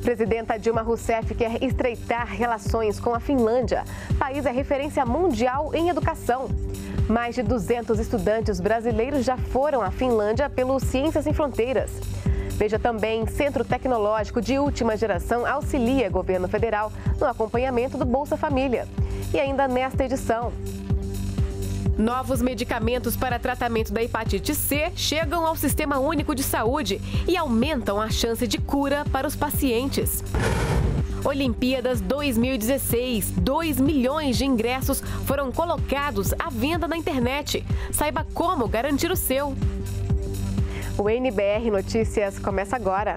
Presidenta Dilma Rousseff quer estreitar relações com a Finlândia. O país é referência mundial em educação. Mais de 200 estudantes brasileiros já foram à Finlândia pelo Ciências Sem Fronteiras. Veja também, Centro Tecnológico de Última Geração auxilia governo federal no acompanhamento do Bolsa Família. E ainda nesta edição, novos medicamentos para tratamento da hepatite C chegam ao Sistema Único de Saúde e aumentam a chance de cura para os pacientes. Olimpíadas 2016, 2 milhões de ingressos foram colocados à venda na internet. Saiba como garantir o seu. O NBR Notícias começa agora.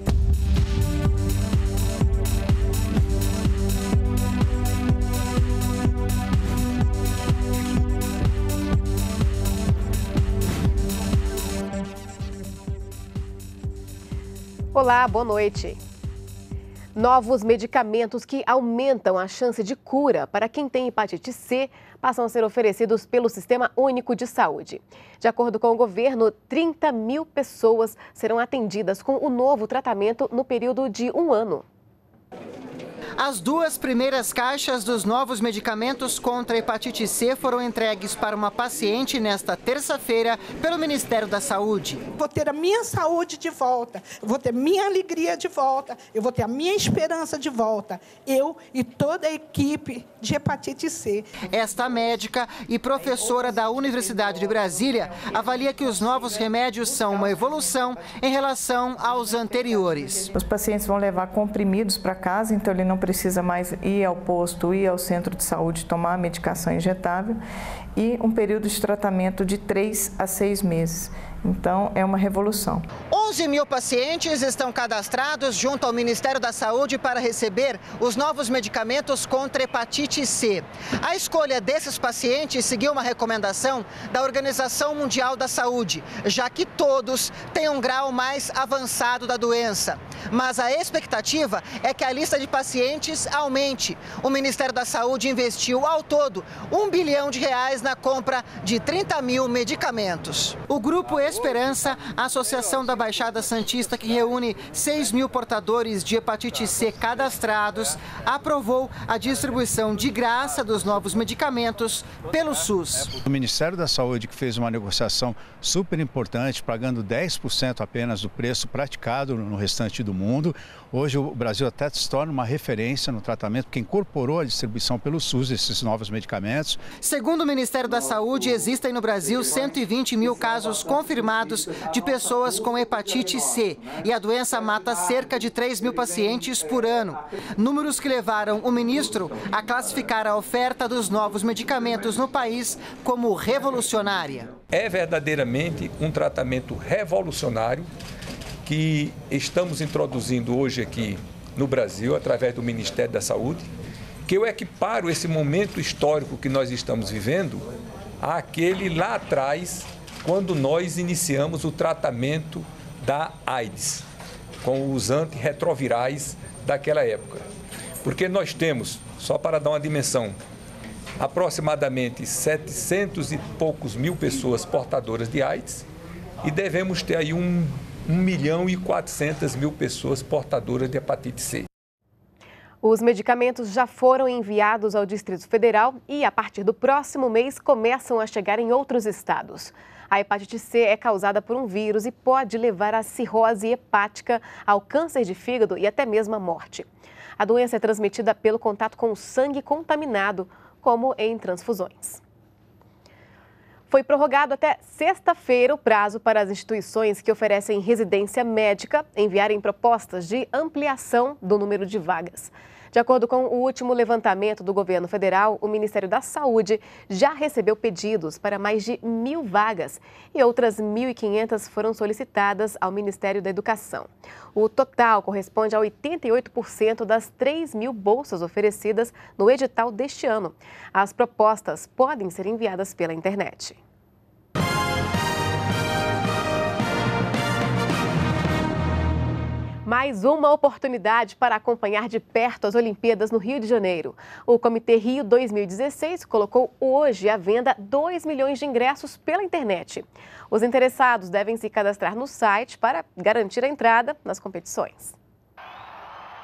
Olá, boa noite. Novos medicamentos que aumentam a chance de cura para quem tem hepatite C passam a ser oferecidos pelo Sistema Único de Saúde. De acordo com o governo, 30 mil pessoas serão atendidas com o novo tratamento no período de um ano. As 2 primeiras caixas dos novos medicamentos contra a hepatite C foram entregues para uma paciente nesta terça-feira pelo Ministério da Saúde. Vou ter a minha saúde de volta, vou ter minha alegria de volta, eu vou ter a minha esperança de volta, eu e toda a equipe de hepatite C. Esta médica e professora da Universidade de Brasília avalia que os novos remédios são uma evolução em relação aos anteriores. Os pacientes vão levar comprimidos para casa, então ele não precisa mais ir ao posto, ir ao centro de saúde, tomar a medicação injetável e um período de tratamento de 3 a 6 meses. Então, é uma revolução. 11 mil pacientes estão cadastrados junto ao Ministério da Saúde para receber os novos medicamentos contra hepatite C. A escolha desses pacientes seguiu uma recomendação da Organização Mundial da Saúde, já que todos têm um grau mais avançado da doença. Mas a expectativa é que a lista de pacientes aumente. O Ministério da Saúde investiu ao todo R$1 bilhão na compra de 30 mil medicamentos. O Grupo Esperança, a Associação da Baixada Santista, que reúne 6 mil portadores de hepatite C cadastrados, aprovou a distribuição de graça dos novos medicamentos pelo SUS. O Ministério da Saúde, que fez uma negociação super importante, pagando 10% apenas do preço praticado no restante do mundo. Hoje o Brasil até se torna uma referência no tratamento, porque incorporou a distribuição pelo SUS desses novos medicamentos. Segundo o Ministério da Saúde, existem no Brasil 120 mil casos confirmados de pessoas com hepatite C e a doença mata cerca de 3 mil pacientes por ano. Números que levaram o ministro a classificar a oferta dos novos medicamentos no país como revolucionária. É verdadeiramente um tratamento revolucionário que estamos introduzindo hoje aqui no Brasil, através do Ministério da Saúde, que eu equiparo esse momento histórico que nós estamos vivendo àquele lá atrás, quando nós iniciamos o tratamento da AIDS, com os antirretrovirais daquela época. Porque nós temos, só para dar uma dimensão, aproximadamente 700 e poucos mil pessoas portadoras de AIDS e devemos ter aí 1.400.000 pessoas portadoras de hepatite C. Os medicamentos já foram enviados ao Distrito Federal e, a partir do próximo mês, começam a chegar em outros estados. A hepatite C é causada por um vírus e pode levar à cirrose hepática, ao câncer de fígado e até mesmo à morte. A doença é transmitida pelo contato com o sangue contaminado, como em transfusões. Foi prorrogado até sexta-feira o prazo para as instituições que oferecem residência médica enviarem propostas de ampliação do número de vagas. De acordo com o último levantamento do governo federal, o Ministério da Saúde já recebeu pedidos para mais de 1.000 vagas e outras 1.500 foram solicitadas ao Ministério da Educação. O total corresponde a 88% das 3.000 bolsas oferecidas no edital deste ano. As propostas podem ser enviadas pela internet. Mais uma oportunidade para acompanhar de perto as Olimpíadas no Rio de Janeiro. O Comitê Rio 2016 colocou hoje à venda 2 milhões de ingressos pela internet. Os interessados devem se cadastrar no site para garantir a entrada nas competições.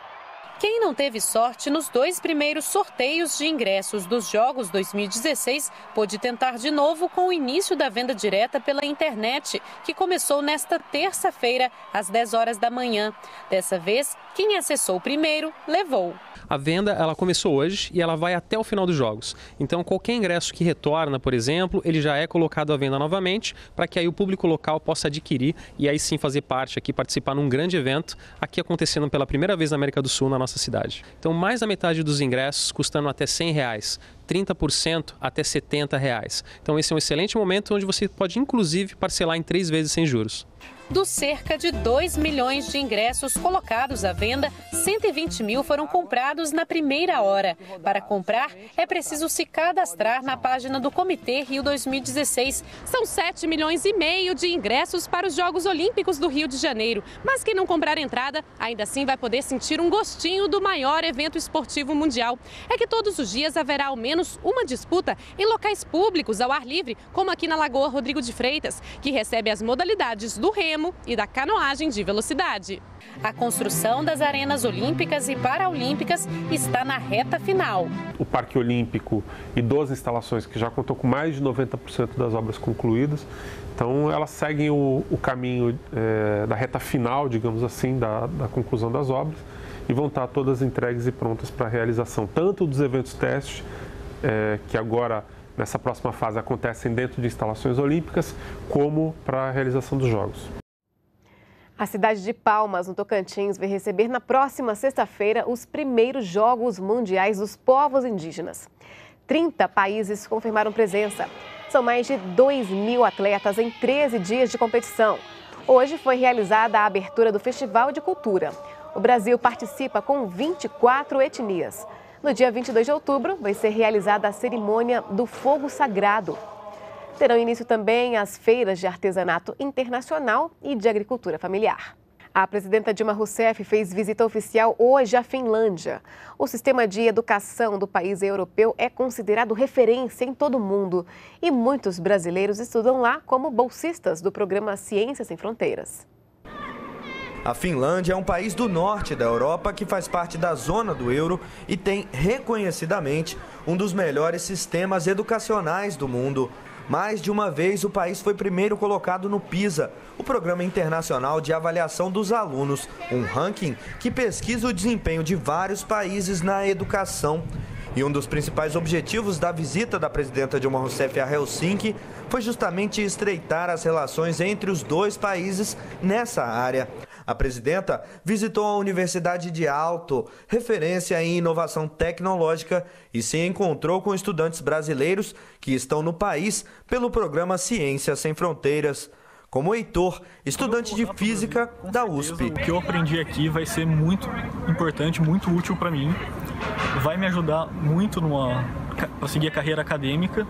Quem não teve sorte nos 2 primeiros sorteios de ingressos dos Jogos 2016 pôde tentar de novo com o início da venda direta pela internet, que começou nesta terça-feira, às 10 horas da manhã. Dessa vez, quem acessou primeiro, levou. A venda ela começou hoje e ela vai até o final dos jogos. Então, qualquer ingresso que retorna, por exemplo, ele já é colocado à venda novamente para que aí o público local possa adquirir e aí sim fazer parte aqui, participar num grande evento aqui acontecendo pela primeira vez na América do Sul, na nossa cidade. Então, mais da metade dos ingressos custando até R$100, 30% até R$70. Então, esse é um excelente momento onde você pode, inclusive, parcelar em 3 vezes sem juros. Dos cerca de 2 milhões de ingressos colocados à venda, 120 mil foram comprados na primeira hora. Para comprar, é preciso se cadastrar na página do Comitê Rio 2016. São 7 milhões e meio de ingressos para os Jogos Olímpicos do Rio de Janeiro. Mas quem não comprar entrada, ainda assim vai poder sentir um gostinho do maior evento esportivo mundial. É que todos os dias haverá ao menos uma disputa em locais públicos ao ar livre, como aqui na Lagoa Rodrigo de Freitas, que recebe as modalidades do remo e da canoagem de velocidade. A construção das arenas olímpicas e paraolímpicas está na reta final. O Parque Olímpico e 12 instalações que já contou com mais de 90% das obras concluídas. Então, elas seguem o caminho da reta final, digamos assim, da conclusão das obras e vão estar todas entregues e prontas para a realização, tanto dos eventos testes, que agora, nessa próxima fase, acontecem dentro de instalações olímpicas, como para a realização dos Jogos. A cidade de Palmas, no Tocantins, vai receber na próxima sexta-feira os primeiros Jogos Mundiais dos Povos Indígenas. 30 países confirmaram presença. São mais de 2.000 atletas em 13 dias de competição. Hoje foi realizada a abertura do Festival de Cultura. O Brasil participa com 24 etnias. No dia 22 de outubro, vai ser realizada a cerimônia do Fogo Sagrado. Terão início também as feiras de artesanato internacional e de agricultura familiar. A presidenta Dilma Rousseff fez visita oficial hoje à Finlândia. O sistema de educação do país europeu é considerado referência em todo o mundo. E muitos brasileiros estudam lá como bolsistas do programa Ciências Sem Fronteiras. A Finlândia é um país do norte da Europa que faz parte da zona do euro e tem, reconhecidamente, um dos melhores sistemas educacionais do mundo. Mais de uma vez, o país foi primeiro colocado no PISA, o Programa Internacional de Avaliação dos Alunos, um ranking que pesquisa o desempenho de vários países na educação. E um dos principais objetivos da visita da presidenta Dilma Rousseff a Helsinki foi justamente estreitar as relações entre os dois países nessa área. A presidenta visitou a Universidade de Aalto, referência em inovação tecnológica, e se encontrou com estudantes brasileiros que estão no país pelo programa Ciências Sem Fronteiras, como Heitor, estudante de Física da USP. O que eu aprendi aqui vai ser muito importante, muito útil para mim. Vai me ajudar muito para seguir a carreira acadêmica,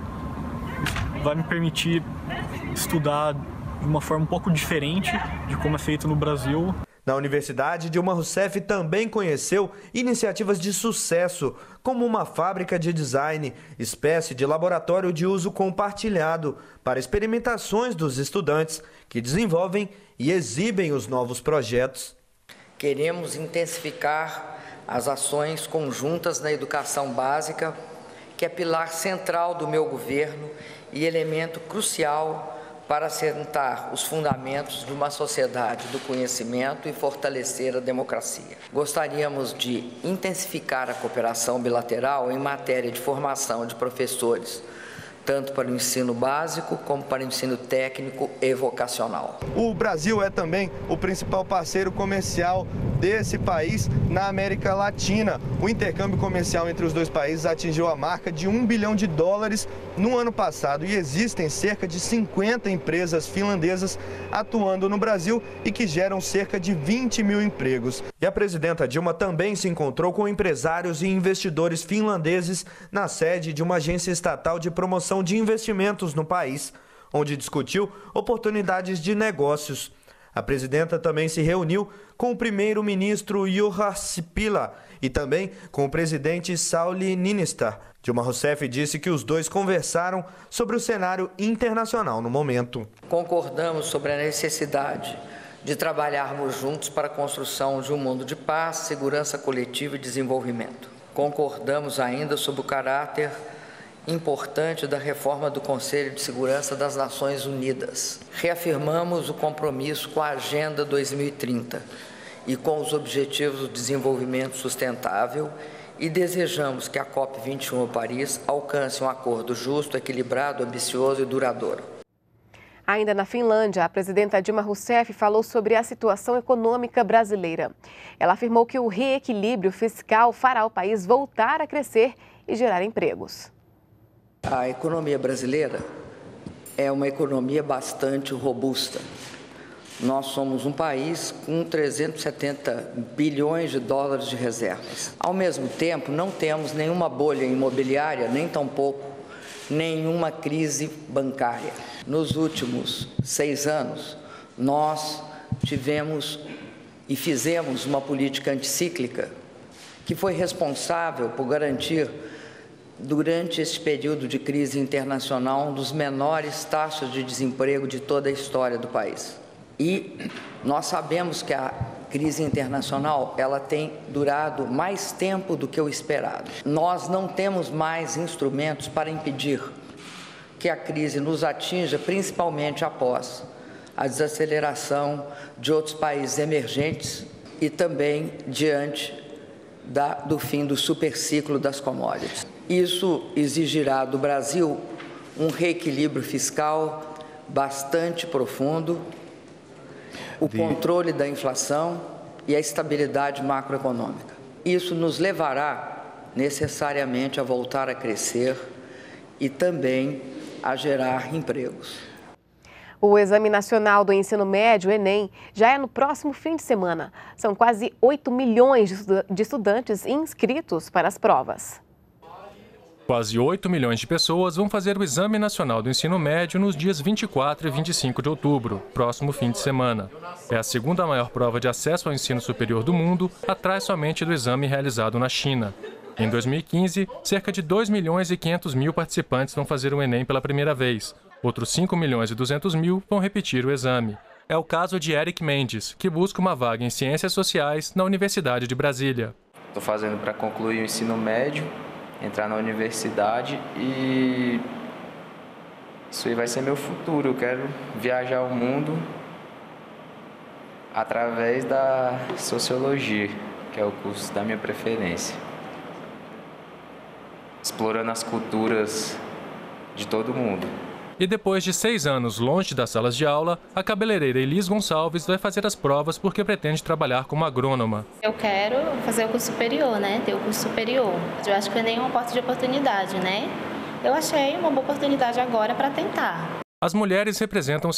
vai me permitir estudar de uma forma um pouco diferente de como é feito no Brasil. Na universidade, Dilma Rousseff também conheceu iniciativas de sucesso, como uma fábrica de design, espécie de laboratório de uso compartilhado, para experimentações dos estudantes que desenvolvem e exibem os novos projetos. Queremos intensificar as ações conjuntas na educação básica, que é pilar central do meu governo e elemento crucial para assentar os fundamentos de uma sociedade do conhecimento e fortalecer a democracia. Gostaríamos de intensificar a cooperação bilateral em matéria de formação de professores, tanto para o ensino básico como para o ensino técnico e vocacional. O Brasil é também o principal parceiro comercial desse país na América Latina. O intercâmbio comercial entre os dois países atingiu a marca de $1 bilhão no ano passado e existem cerca de 50 empresas finlandesas atuando no Brasil e que geram cerca de 20 mil empregos. E a presidenta Dilma também se encontrou com empresários e investidores finlandeses na sede de uma agência estatal de promoção de investimentos no país, onde discutiu oportunidades de negócios. A presidenta também se reuniu com o primeiro-ministro Juha Sipilä e também com o presidente Sauli Niinistö. Dilma Rousseff disse que os dois conversaram sobre o cenário internacional no momento. Concordamos sobre a necessidade de trabalharmos juntos para a construção de um mundo de paz, segurança coletiva e desenvolvimento. Concordamos ainda sobre o caráter importante da reforma do Conselho de Segurança das Nações Unidas. Reafirmamos o compromisso com a Agenda 2030 e com os Objetivos do Desenvolvimento Sustentável e desejamos que a COP21 Paris alcance um acordo justo, equilibrado, ambicioso e duradouro. Ainda na Finlândia, a presidenta Dilma Rousseff falou sobre a situação econômica brasileira. Ela afirmou que o reequilíbrio fiscal fará o país voltar a crescer e gerar empregos. A economia brasileira é uma economia bastante robusta. Nós somos um país com 370 bilhões de dólares de reservas. Ao mesmo tempo, não temos nenhuma bolha imobiliária, nem tampouco nenhuma crise bancária. Nos últimos 6 anos, nós tivemos e fizemos uma política anticíclica que foi responsável por garantir, durante esse período de crise internacional, um dos menores taxas de desemprego de toda a história do país. E nós sabemos que a crise internacional ela tem durado mais tempo do que o esperado. Nós não temos mais instrumentos para impedir que a crise nos atinja, principalmente após a desaceleração de outros países emergentes e também diante do fim do superciclo das commodities. Isso exigirá do Brasil um reequilíbrio fiscal bastante profundo, o controle da inflação e a estabilidade macroeconômica. Isso nos levará necessariamente a voltar a crescer e também a gerar empregos. O Exame Nacional do Ensino Médio, Enem, já é no próximo fim de semana. São quase 8 milhões de estudantes inscritos para as provas. Quase 8 milhões de pessoas vão fazer o Exame Nacional do Ensino Médio nos dias 24 e 25 de outubro, próximo fim de semana. É a segunda maior prova de acesso ao ensino superior do mundo, atrás somente do exame realizado na China. Em 2015, cerca de 2 milhões e 500 mil participantes vão fazer o Enem pela primeira vez. Outros 5 milhões e 200 mil vão repetir o exame. É o caso de Eric Mendes, que busca uma vaga em Ciências Sociais na Universidade de Brasília. Estou fazendo para concluir o ensino médio, entrar na universidade e isso aí vai ser meu futuro. Eu quero viajar o mundo através da Sociologia, que é o curso da minha preferência. Explorando as culturas de todo mundo. E depois de 6 anos longe das salas de aula, a cabeleireira Elis Gonçalves vai fazer as provas porque pretende trabalhar como agrônoma. Eu quero fazer o curso superior, né? Ter o curso superior. Eu acho que é nenhuma porta de oportunidade, né? Eu achei uma boa oportunidade agora para tentar. As mulheres representam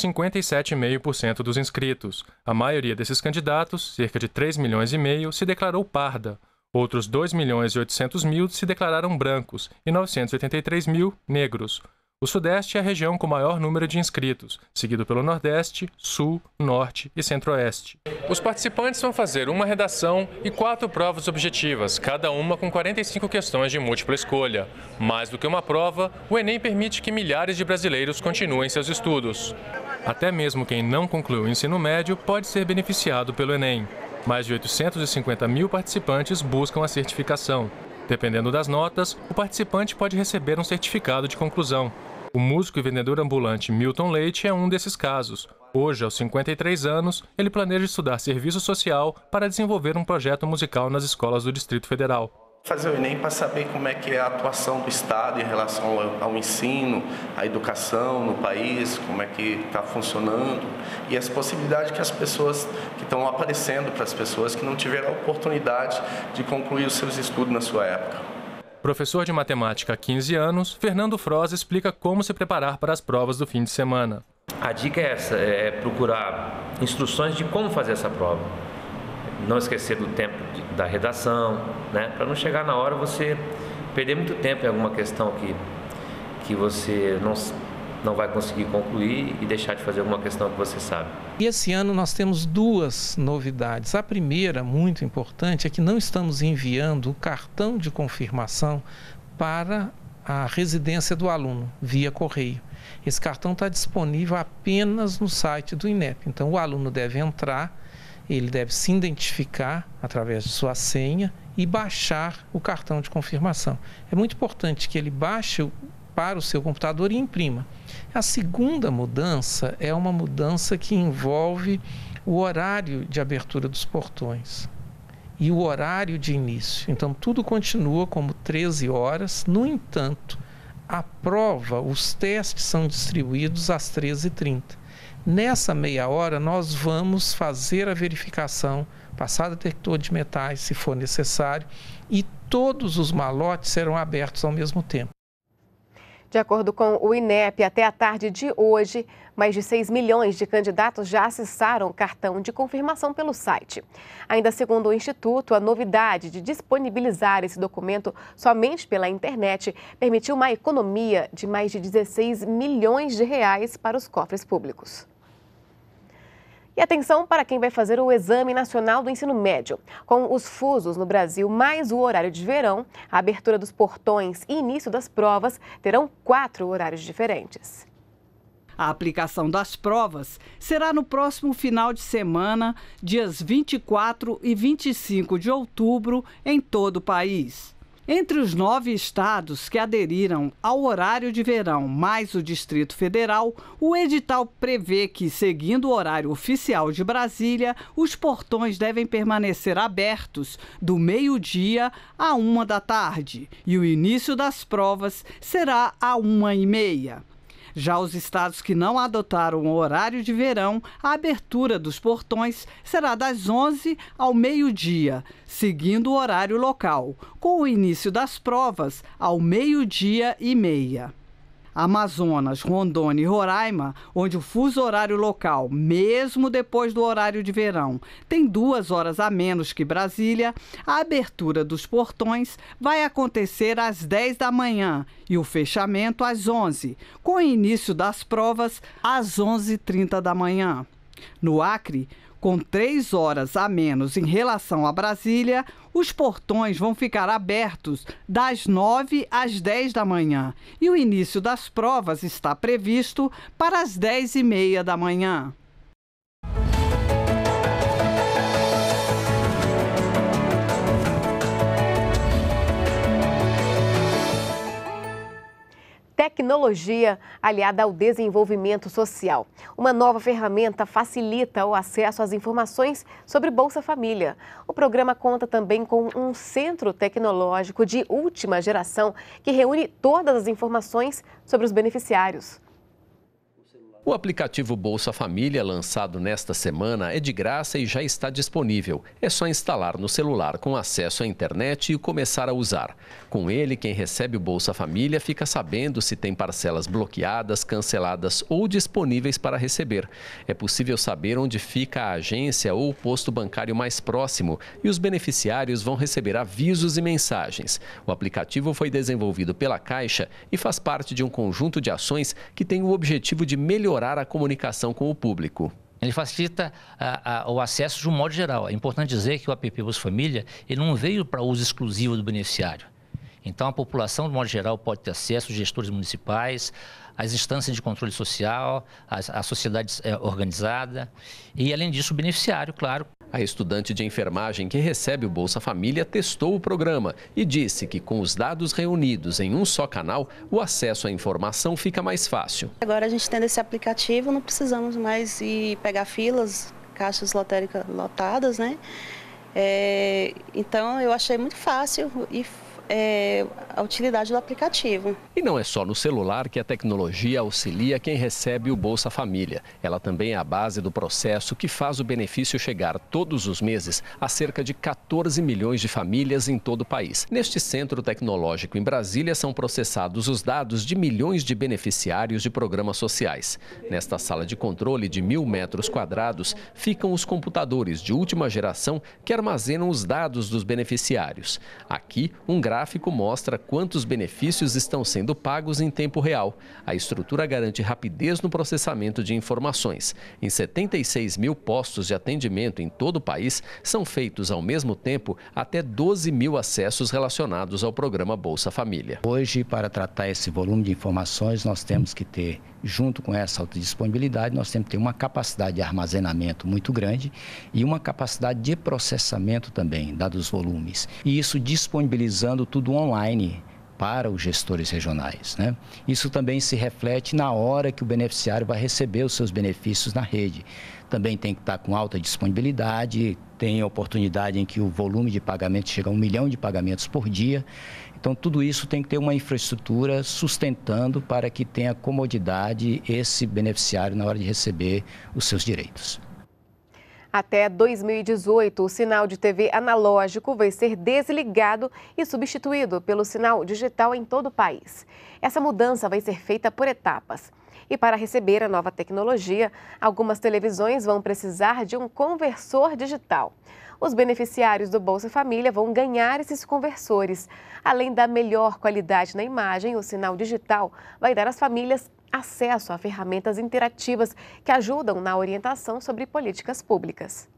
57,5% dos inscritos. A maioria desses candidatos, cerca de 3,5 milhões, se declarou parda. Outros 2,8 milhões se declararam brancos e 983 mil negros. O Sudeste é a região com maior número de inscritos, seguido pelo Nordeste, Sul, Norte e Centro-Oeste. Os participantes vão fazer uma redação e 4 provas objetivas, cada uma com 45 questões de múltipla escolha. Mais do que uma prova, o Enem permite que milhares de brasileiros continuem seus estudos. Até mesmo quem não concluiu o ensino médio pode ser beneficiado pelo Enem. Mais de 850 mil participantes buscam a certificação. Dependendo das notas, o participante pode receber um certificado de conclusão. O músico e vendedor ambulante Milton Leite é um desses casos. Hoje, aos 53 anos, ele planeja estudar serviço social para desenvolver um projeto musical nas escolas do Distrito Federal. Fazer o Enem para saber como é que é a atuação do Estado em relação ao ensino, à educação no país, como é que está funcionando e as possibilidades que as pessoas que estão aparecendo para as pessoas que não tiveram a oportunidade de concluir os seus estudos na sua época. Professor de matemática há 15 anos, Fernando Froza explica como se preparar para as provas do fim de semana. A dica é essa, é procurar instruções de como fazer essa prova. Não esquecer do tempo da redação, né? Para não chegar na hora você perder muito tempo em alguma questão que você não vai conseguir concluir e deixar de fazer alguma questão que você sabe. E esse ano nós temos 2 novidades. A primeira, muito importante, é que não estamos enviando o cartão de confirmação para a residência do aluno, via correio. Esse cartão está disponível apenas no site do INEP. Então, o aluno deve entrar, ele deve se identificar através de sua senha e baixar o cartão de confirmação. É muito importante que ele baixe para o seu computador e imprima. A segunda mudança é uma mudança que envolve o horário de abertura dos portões e o horário de início. Então, tudo continua como 13 horas. No entanto, a prova, os testes são distribuídos às 13h30. Nessa meia hora, nós vamos fazer a verificação, passar detector de metais, se for necessário, e todos os malotes serão abertos ao mesmo tempo. De acordo com o INEP, até a tarde de hoje, mais de 6 milhões de candidatos já acessaram o cartão de confirmação pelo site. Ainda segundo o Instituto, a novidade de disponibilizar esse documento somente pela internet permitiu uma economia de mais de 16 milhões de reais para os cofres públicos. E atenção para quem vai fazer o Exame Nacional do Ensino Médio. Com os fusos no Brasil, mais o horário de verão, a abertura dos portões e início das provas terão 4 horários diferentes. A aplicação das provas será no próximo final de semana, dias 24 e 25 de outubro, em todo o país. Entre os 9 estados que aderiram ao horário de verão, mais o Distrito Federal, o edital prevê que, seguindo o horário oficial de Brasília, os portões devem permanecer abertos do meio-dia à 13h e o início das provas será à 13h30. Já os estados que não adotaram o horário de verão, a abertura dos portões será das 11h ao meio-dia, seguindo o horário local, com o início das provas ao 12h30. Amazonas, Rondônia e Roraima, onde o fuso horário local, mesmo depois do horário de verão, tem 2 horas a menos que Brasília, a abertura dos portões vai acontecer às 10 da manhã e o fechamento às 11, com o início das provas às 11h30 da manhã. No Acre, com 3 horas a menos em relação a Brasília, os portões vão ficar abertos das 9 às 10 da manhã e o início das provas está previsto para as 10h30 da manhã. Tecnologia aliada ao desenvolvimento social. Uma nova ferramenta facilita o acesso às informações sobre Bolsa Família. O programa conta também com um centro tecnológico de última geração que reúne todas as informações sobre os beneficiários. O aplicativo Bolsa Família, lançado nesta semana, é de graça e já está disponível. É só instalar no celular com acesso à internet e começar a usar. Com ele, quem recebe o Bolsa Família fica sabendo se tem parcelas bloqueadas, canceladas ou disponíveis para receber. É possível saber onde fica a agência ou o posto bancário mais próximo e os beneficiários vão receber avisos e mensagens. O aplicativo foi desenvolvido pela Caixa e faz parte de um conjunto de ações que tem o objetivo de melhorar a comunicação com o público. Ele facilita o acesso de um modo geral. É importante dizer que o app Bolsa Família ele não veio para uso exclusivo do beneficiário. Então, a população, de modo geral, pode ter acesso, os gestores municipais, as instâncias de controle social, a sociedade organizada e, além disso, o beneficiário, claro. A estudante de enfermagem que recebe o Bolsa Família testou o programa e disse que com os dados reunidos em um só canal, o acesso à informação fica mais fácil. Agora a gente tendo esse aplicativo, não precisamos mais ir pegar filas, caixas lotéricas lotadas, né? Então eu achei muito fácil e a utilidade do aplicativo. E não é só no celular que a tecnologia auxilia quem recebe o Bolsa Família. Ela também é a base do processo que faz o benefício chegar todos os meses a cerca de 14 milhões de famílias em todo o país. Neste centro tecnológico em Brasília são processados os dados de milhões de beneficiários de programas sociais. Nesta sala de controle de 1.000 metros quadrados ficam os computadores de última geração que armazenam os dados dos beneficiários. Aqui, um gráfico gráfico mostra quantos benefícios estão sendo pagos em tempo real. A estrutura garante rapidez no processamento de informações. Em 76 mil postos de atendimento em todo o país, são feitos ao mesmo tempo até 12 mil acessos relacionados ao programa Bolsa Família. Hoje, para tratar esse volume de informações, nós temos que ter, junto com essa autodisponibilidade, nós temos que ter uma capacidade de armazenamento muito grande e uma capacidade de processamento também, dados os volumes. E isso disponibilizando tudo online para os gestores regionais, né? Isso também se reflete na hora que o beneficiário vai receber os seus benefícios na rede. Também tem que estar com alta disponibilidade, tem oportunidade em que o volume de pagamento chega a 1 milhão de pagamentos por dia. Então, tudo isso tem que ter uma infraestrutura sustentando para que tenha comodidade esse beneficiário na hora de receber os seus direitos. Até 2018, o sinal de TV analógico vai ser desligado e substituído pelo sinal digital em todo o país. Essa mudança vai ser feita por etapas. E para receber a nova tecnologia, algumas televisões vão precisar de um conversor digital. Os beneficiários do Bolsa Família vão ganhar esses conversores. Além da melhor qualidade na imagem, o sinal digital vai dar às famílias acesso a ferramentas interativas que ajudam na orientação sobre políticas públicas.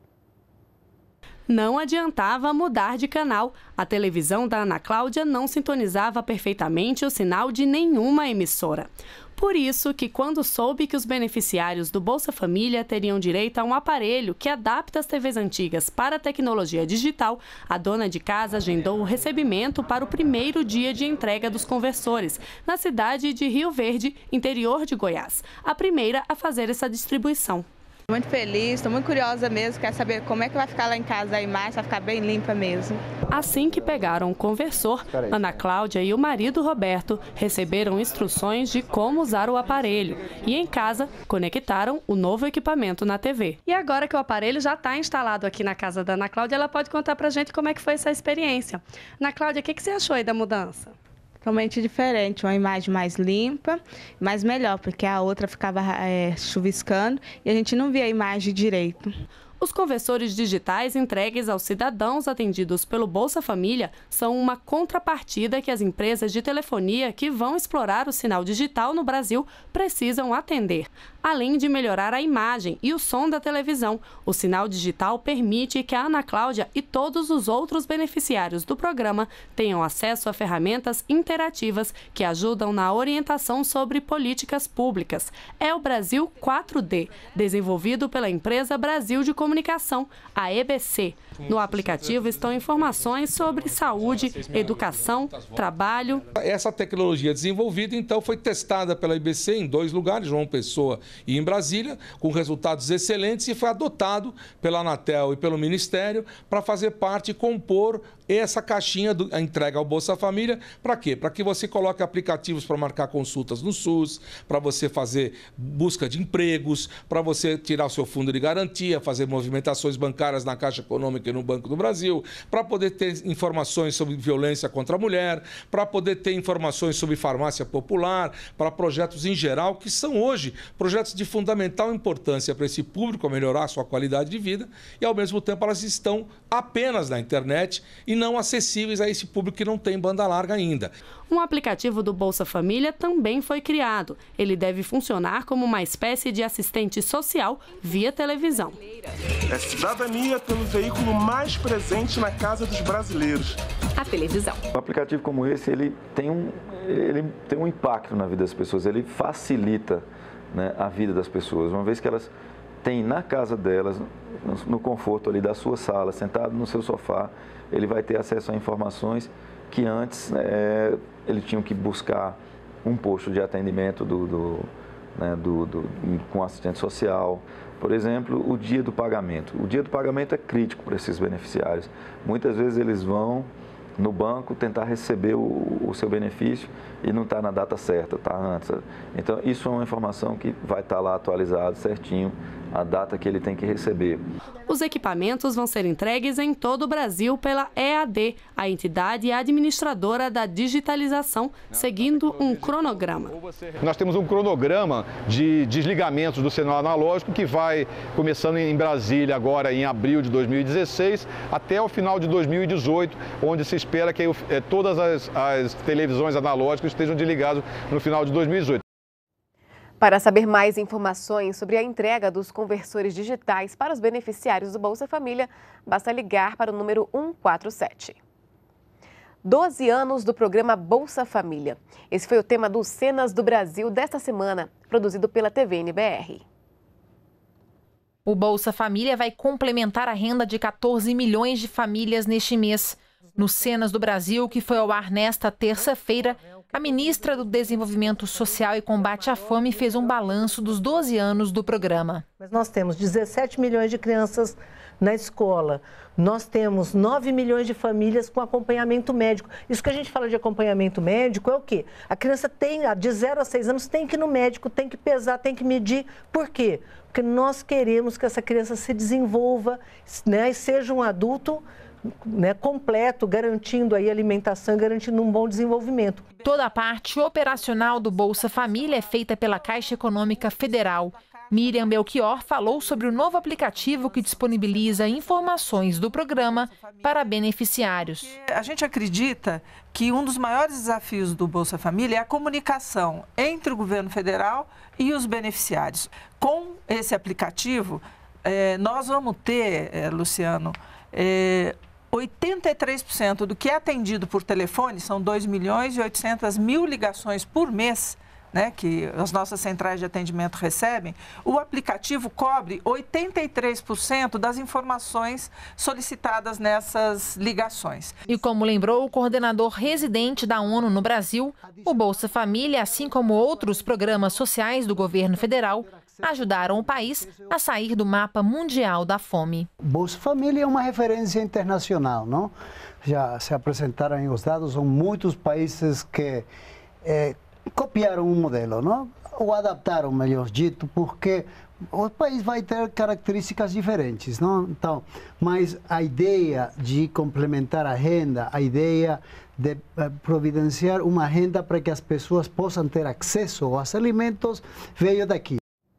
Não adiantava mudar de canal. A televisão da Ana Cláudia não sintonizava perfeitamente o sinal de nenhuma emissora. Por isso que, quando soube que os beneficiários do Bolsa Família teriam direito a um aparelho que adapta as TVs antigas para a tecnologia digital, a dona de casa agendou o recebimento para o primeiro dia de entrega dos conversores, na cidade de Rio Verde, interior de Goiás, a primeira a fazer essa distribuição. Muito feliz, estou muito curiosa mesmo, quero saber como é que vai ficar lá em casa a imagem, vai ficar bem limpa mesmo. Assim que pegaram o conversor, Ana Cláudia e o marido Roberto receberam instruções de como usar o aparelho e em casa conectaram o novo equipamento na TV. E agora que o aparelho já está instalado aqui na casa da Ana Cláudia, ela pode contar pra gente como é que foi essa experiência. Ana Cláudia, o que você achou aí da mudança? Totalmente diferente, uma imagem mais limpa, mais melhor, porque a outra ficava chuviscando e a gente não via a imagem direito. Os conversores digitais entregues aos cidadãos atendidos pelo Bolsa Família são uma contrapartida que as empresas de telefonia que vão explorar o sinal digital no Brasil precisam atender. Além de melhorar a imagem e o som da televisão, o sinal digital permite que a Ana Cláudia e todos os outros beneficiários do programa tenham acesso a ferramentas interativas que ajudam na orientação sobre políticas públicas. É o Brasil 4D, desenvolvido pela empresa Brasil de Comunicação, a EBC. No aplicativo estão informações sobre saúde, educação, trabalho. Essa tecnologia desenvolvida, então, foi testada pela EBC em 2 lugares, João Pessoa e em Brasília, com resultados excelentes, e foi adotado pela Anatel e pelo Ministério para fazer parte e compor essa caixinha da entrega ao Bolsa Família. Para quê? Para que você coloque aplicativos para marcar consultas no SUS, para você fazer busca de empregos, para você tirar o seu fundo de garantia, fazer movimentações bancárias na Caixa Econômica e no Banco do Brasil, para poder ter informações sobre violência contra a mulher, para poder ter informações sobre farmácia popular, para projetos em geral, que são hoje projetos de fundamental importância para esse público, a melhorar a sua qualidade de vida, e ao mesmo tempo elas estão apenas na internet e não acessíveis a esse público que não tem banda larga ainda. Um aplicativo do Bolsa Família também foi criado. Ele deve funcionar como uma espécie de assistente social via televisão. É cidadania pelo veículo mais presente na casa dos brasileiros. A televisão. Um aplicativo como esse, ele tem um impacto na vida das pessoas, ele facilita, né, a vida das pessoas, uma vez que elas têm na casa delas, no conforto ali da sua sala, sentado no seu sofá, ele vai ter acesso a informações que antes eles tinham que buscar um posto de atendimento com assistente social. Por exemplo, o dia do pagamento. O dia do pagamento é crítico para esses beneficiários. Muitas vezes eles vão no banco tentar receber o seu benefício e não está na data certa, está antes. Então, isso é uma informação que vai estar lá atualizado certinho a data que ele tem que receber. Os equipamentos vão ser entregues em todo o Brasil pela EAD, a entidade administradora da digitalização, seguindo um cronograma. Nós temos um cronograma de desligamentos do sinal analógico que vai começando em Brasília agora em abril de 2016 até o final de 2018, onde se espera que todas as televisões analógicas estejam desligadas no final de 2018. Para saber mais informações sobre a entrega dos conversores digitais para os beneficiários do Bolsa Família, basta ligar para o número 147. 12 anos do programa Bolsa Família. Esse foi o tema do Cenas do Brasil desta semana, produzido pela TV NBR. O Bolsa Família vai complementar a renda de 14 milhões de famílias neste mês. No Cenas do Brasil, que foi ao ar nesta terça-feira, a ministra do Desenvolvimento Social e Combate à Fome fez um balanço dos 12 anos do programa. Mas nós temos 17 milhões de crianças na escola, nós temos 9 milhões de famílias com acompanhamento médico. Isso que a gente fala de acompanhamento médico é o quê? A criança tem, de 0 a 6 anos, tem que ir no médico, tem que pesar, tem que medir. Por quê? Porque nós queremos que essa criança se desenvolva, né, e seja um adulto, né, completo, garantindo aí alimentação, garantindo um bom desenvolvimento. Toda a parte operacional do Bolsa Família é feita pela Caixa Econômica Federal. Miriam Belchior falou sobre o novo aplicativo que disponibiliza informações do programa para beneficiários. A gente acredita que um dos maiores desafios do Bolsa Família é a comunicação entre o governo federal e os beneficiários. Com esse aplicativo, nós vamos ter, Luciano, 83% do que é atendido por telefone, são 2.800.000 ligações por mês, né, que as nossas centrais de atendimento recebem, o aplicativo cobre 83% das informações solicitadas nessas ligações. E como lembrou o coordenador residente da ONU no Brasil, o Bolsa Família, assim como outros programas sociais do governo federal, ajudaram o país a sair do mapa mundial da fome. Bolsa Família é uma referência internacional, não? Já se apresentaram os dados, são muitos países que copiaram um modelo, não? Ou adaptaram, melhor dito, porque o país vai ter características diferentes, não? Então, mas a ideia de complementar a renda, a ideia de providenciar uma renda para que as pessoas possam ter acesso aos alimentos, veio daqui.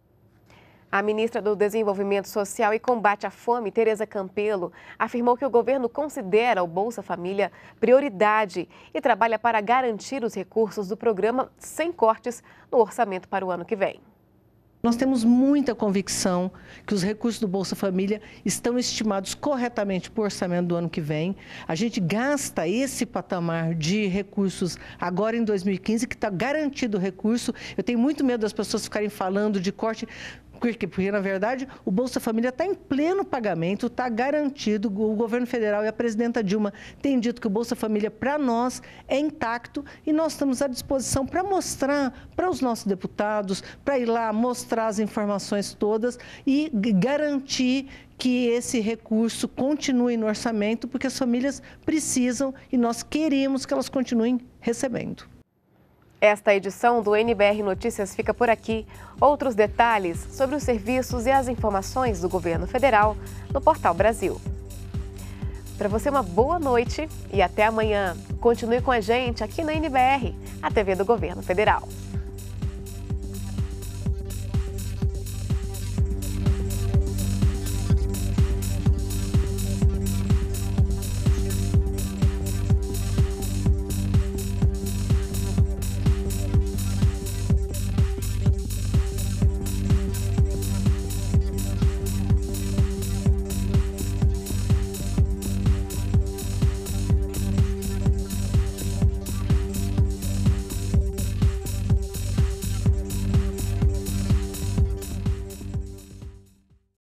A ministra do Desenvolvimento Social e Combate à Fome, Tereza Campelo, afirmou que o governo considera o Bolsa Família prioridade e trabalha para garantir os recursos do programa sem cortes no orçamento para o ano que vem. Nós temos muita convicção que os recursos do Bolsa Família estão estimados corretamente para o orçamento do ano que vem. A gente gasta esse patamar de recursos agora em 2015, que está garantido o recurso. Eu tenho muito medo das pessoas ficarem falando de corte, porque, na verdade, o Bolsa Família está em pleno pagamento, está garantido. O governo federal e a presidenta Dilma têm dito que o Bolsa Família, para nós, é intacto e nós estamos à disposição para mostrar para os nossos deputados, para ir lá mostrar as informações todas e garantir que esse recurso continue no orçamento, porque as famílias precisam e nós queremos que elas continuem recebendo. Esta edição do NBR Notícias fica por aqui. Outros detalhes sobre os serviços e as informações do governo federal no Portal Brasil. Para você, uma boa noite e até amanhã. Continue com a gente aqui na NBR, a TV do Governo Federal.